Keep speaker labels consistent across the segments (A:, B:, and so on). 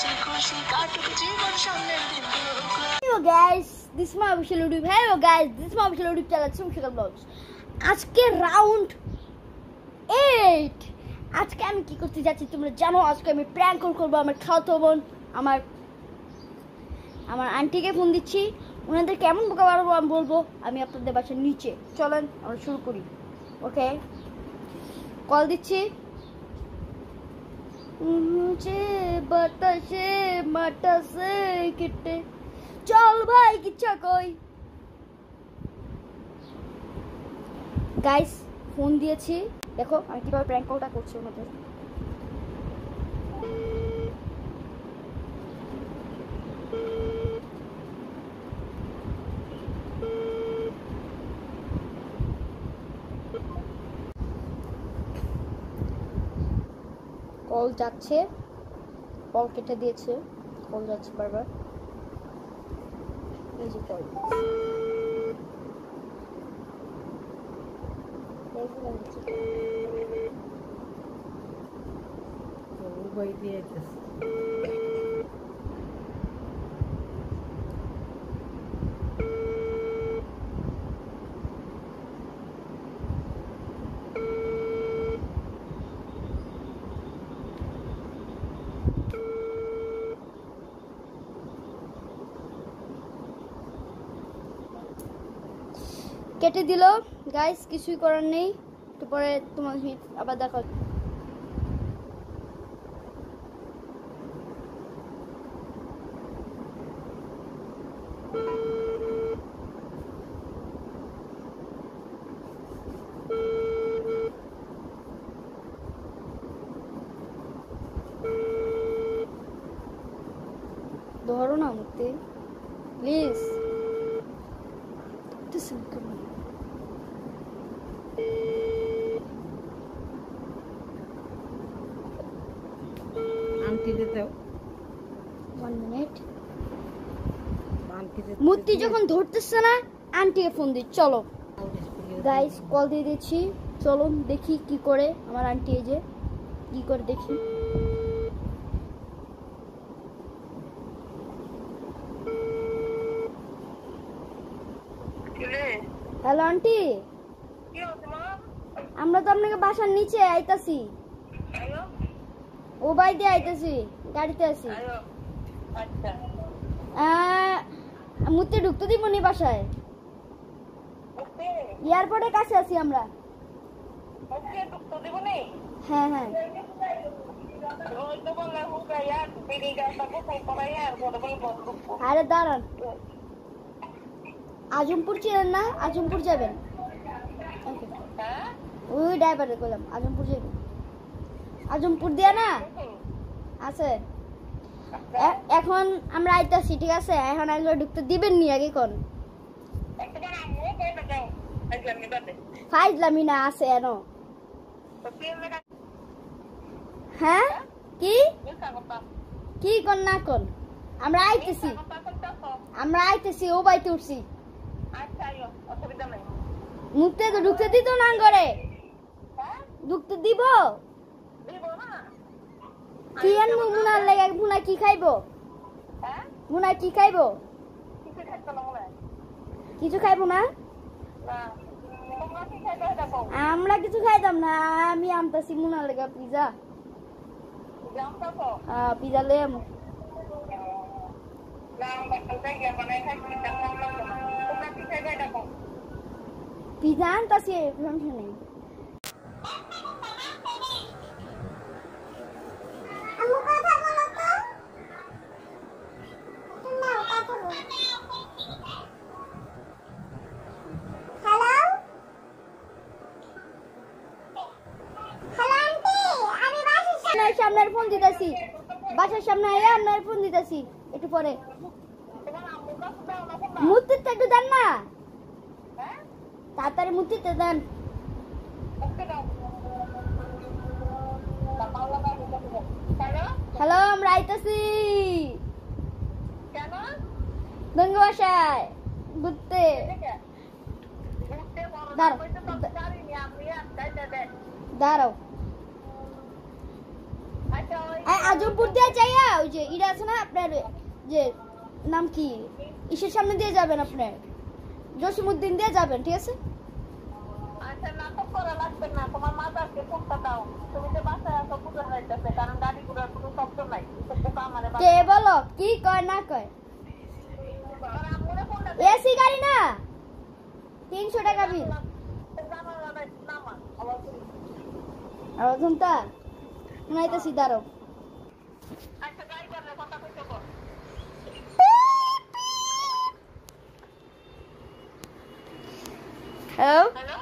A: Hello guys, this is my official YouTube. Hello guys, this is my official YouTube channel shimonshokalvlogs. আজকে round 8 আজকে আমি কি করতে যাচ্ছি তোমরা জানো আজকে আমি প্র্যাঙ্ক কল করব আমার খাওয়াতো বোন আমার আন্টিকে ফোন দিচ্ছি ওনাদের কেমন বোকা বানাবো আমি বলবো আমি আপনাদের বাসার নিচে চলেন আমরা শুরু করি ওকে কল দিচ্ছি मुझे बतासे माटा से किटे चल भाई किच्छा कोई गाइस फोन দিয়েছি দেখো আমি কিভাবে প্র্যাঙ্ক কলটা করছি ওনাদের কল যাচ্ছে কল কেটে দিয়েছে কল যাচ্ছে বারবার এই যে কল
B: ওই দিয়েছে কেটে দিল গাইস কিছুই করার নেই একটু পরে তোমাদের আবার দেখা ধরো না মুক্তি প্লিজ মূর্তি যখন ধরতেছে না আন্টিকে ফোন দিই চলো গাইস কল দিয়ে দিচ্ছি চলো দেখি কি করে আমার আন্টি এই যে কি করে দেখি হ্যালো আন্টি আমরা তো আপনাকে বাসার নিচে আইতাছি ও বাই দিয়ে আইতাছি গাড়িতে আছি মুতে ঢুকতে দিব নি বাসায় এয়ারপোর্টের কাছে আছি আমরা হ্যাঁ হ্যাঁ আরে দাঁড়ান আজমপুর ছিলেন না আজমপুর যাবেন ওই ড্রাইভারে বললাম আজমপুর যাবেন আজমপুর দিয়া না আছে এখন আমরা আইতাছি ঠিক আছে এখন আগে ঢুকতে দিবেন নি আগে কোন ফাইজলামি না আছে এনো হ্যাঁ কি কি কোন না কোন আমরা আইতেছি ও বাইতে উঠছি মুখতে তো ঢুকতে দিত না করে ঢুকতে দিব কি আনবো মুনার লেগে মুনা কি খাইবো মুনা কি খাইবো কিছু খাইবো না আমরা কিছু খাইতাম না আমি আনতাছি মুনার লেগে পিজা পিজা লে পিজা আনতাছি সমস্যা নেই সামনের ফোন দিতেছি বাসার সামনে আয়া আপনার ফোন দিতেছি একটু পরে মূর্তিতে একটু দেন না তাড়াতাড়ি মূর্তিতে দেন হ্যালো আমরা আইতাছি গঙ্গ বাসায় ঘুরতে দাঁড়াও আজমপুর দিয়ে যাইয়া ওই যে ইরা আছে না আপনার যে নাম কি ইসের সামনে দিয়ে যাবেন আপনার জসিমউদ্দিন দিয়ে যাবেন ঠিক আছে
C: আচ্ছা নাটক করা লাগবে না তোমার মাদারকে ফোনটা দাও তুমি যে বাসায় আসো বুঝে যাইতেছে কারণ গাড়ি ঘোড়ার কোনো শব্দ নাই পোকা মানে
B: কে বলো কি কয় না কয় এসি গাড়ি না 300 টাকা বিল আওয়াজ শুনতা শুনাইতেছি দাঁড়ো
C: আচ্ছা ড্রাইভারের কথা কইতে বল
B: হ্যালো
C: হ্যালো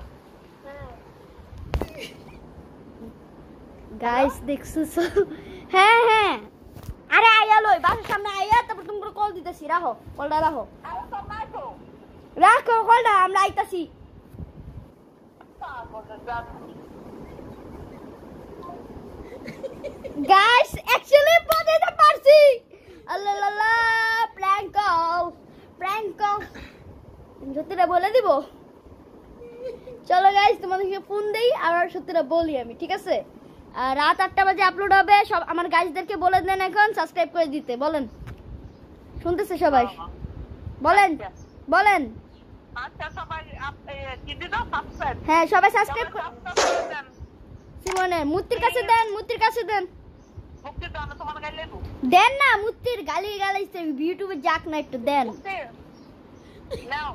B: গাইস দেখছো হ্যাঁ হ্যাঁ আরে আইয়া লই বাসার সামনে আইয়া তারপর তুমি কল দিতেছি রাখো কলটা রাখো
C: আরে তো মাইতো
B: রাখো কলটা আমরা আইতাছি গাইস অ্যাকচুয়ালি পড়তে পারছি আল্লাহ আল্লাহ প্র্যাঙ্ক কল সত্যিটা বলে দিব চলো গাইস তোমাদেরকে ফোন দেই আর সত্যিটা বলি আমি ঠিক আছে রাত 8টা বাজে আপলোড হবে সব আমার গাইসদেরকে বলে দেন এখন সাবস্ক্রাইব করে দিতে বলেন শুনতেছে সবাই বলেন বলেন
C: আচ্ছা সবাই কি দিও সাবস্ক্রাইব
B: হ্যাঁ সবাই সাবস্ক্রাইব দেন সিমনের মুত্তির কাছে দেন মুত্তির কাছে দেন
C: মুক্তি দাও না তোমার গাইলে
B: দেন না মুত্তির গালি গালাইছে ইউটিউবে যাক না একটু দেন
C: নাও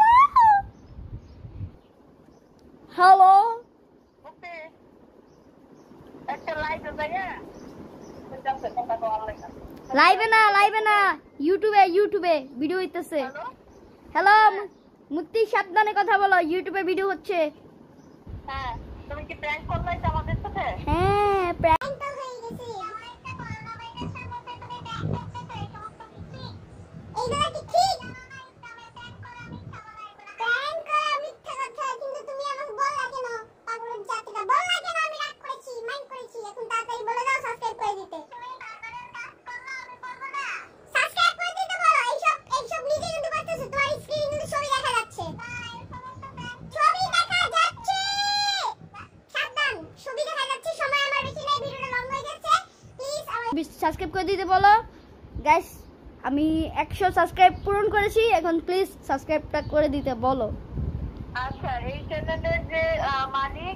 B: হ্যালো
C: মুক্তি একটা লাইক দাও বুঝাতে কথা বলা লাগে
B: লাইভে না ইউটিউবে ভিডিও হইতেছে হ্যালো মুত্তি সাবধানে কথা বলো ইউটিউবে ভিডিও হচ্ছে
C: হ্যাঁ তুমি কি প্র্যাঙ্ক করলে আমাদের সাথে
B: হ্যাঁ প্র্যাঙ্ক
A: তো হয়ে গেছে একটা করোনা ভাইরাসের মধ্যে তুমি ব্যাক করতে এই সমস্ত কিছু এইগুলা কি ঠিক প্র্যাঙ্ক করা মিথ্যা কথা কিন্তু তুমি আমাকে বললা কেন পাগলের জাতিটা বললা কেন আমি রাগ করেছি মাইন্ড করেছি এখন তাড়াতাড়ি বলে দাও সাবস্ক্রাইব করে দিতে তুমি কারণের কাজ করলে আমি করব না সাবস্ক্রাইব করে দিতে বলো এইসব নিজে কিন্তু করতেছো তোমার স্ক্রিনে কিন্তু ছবি দেখা যাচ্ছে ছবি দেখা যাচ্ছে সাবধান ছবি দেখা যাচ্ছে সময় আমার বেশি নাই ভিডিওটা লং হয়ে গেছে প্লিজ আমার
B: সাবস্ক্রাইব করে দিতে বলো গাইস আমি 100 সাবস্ক্রাইব পূরণ করেছি এখন প্লিজ সাবস্ক্রাইবটা করে দিতে বলো
C: আচ্ছা এই চ্যানেলের যে মালিক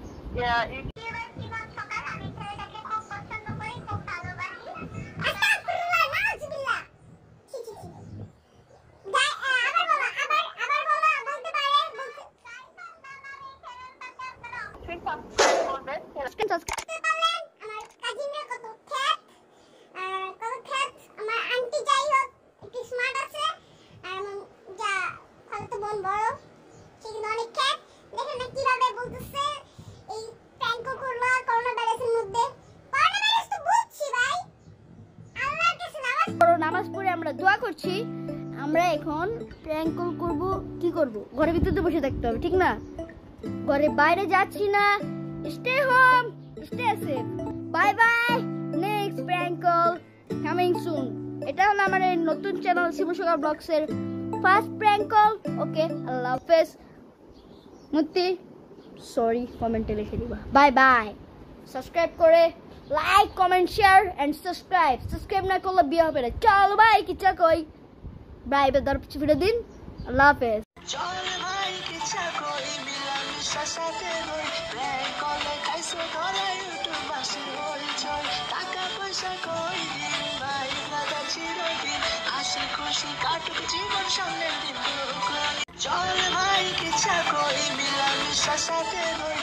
B: নামাজ পড়ে আমরা দোয়া করছি আমরা এখন প্র্যাঙ্ক কল করব কি করব ঘরের ভিতরে বসে থাকতে হবে ঠিক না ঘরে বাইরে যাচ্ছি না stay home stay safe bye bye next prank call coming soon এটা হলো আমার নতুন চ্যানেল শিমনশোকাল ব্লগস এর ফার্স্ট প্র্যাঙ্ক কল ওকে আল্লাহ হাফেজ মুত্তি সরি কমেন্টে লিখে দিবা বাই বাই সাবস্ক্রাইব করে like comment share and subscribe না করলে বিয়ে হবে না চলো ভাই কিচ্ছা কই বাই বেদার ভিডিও দিন আল্লাহ হাফেজ
D: চল ভাই কিচ্ছা কই মিলামিশা সাথে রই প্র্যাঙ্ক কলে কাইছে ধরা ইউটিউব বাসি হই ছয় টাকা পয়সা কই দিন ভাই দাদা চিরদিন হাসি খুশি কাটুক জীবন সামনের দিন চল ভাই কিচ্ছা কই মিলামিশা সাথে রই